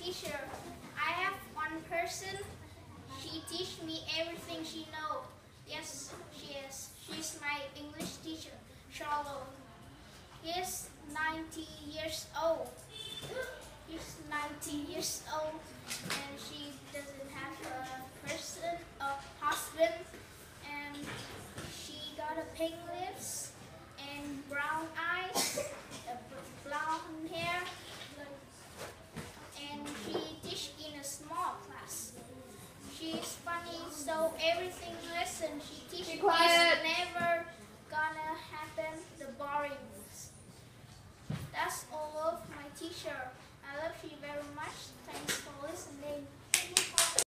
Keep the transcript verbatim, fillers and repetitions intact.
teacher. I have one person. She teach me everything she know. Yes, she is. She's my English teacher, Charlotte. He's ninety years old. He's ninety years old, and she doesn't have a person, a husband, and she got a pink lips and brown eyes, a blonde hair, and she teach in a small class. She's funny, so everything lesson she teaches is never gonna happen the boring. That's all of my teacher.